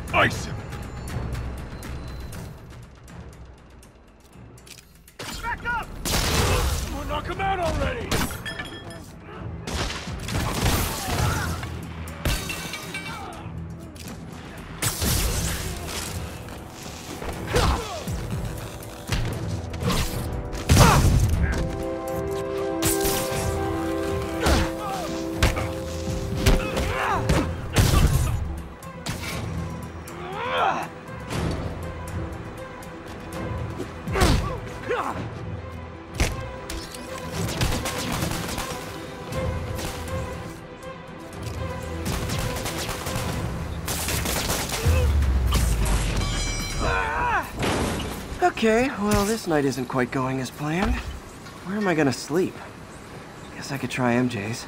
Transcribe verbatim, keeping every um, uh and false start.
Ice him! Back up! Someone knock him out already! Okay, well, this night isn't quite going as planned. Where am I gonna sleep? Guess I could try M J's.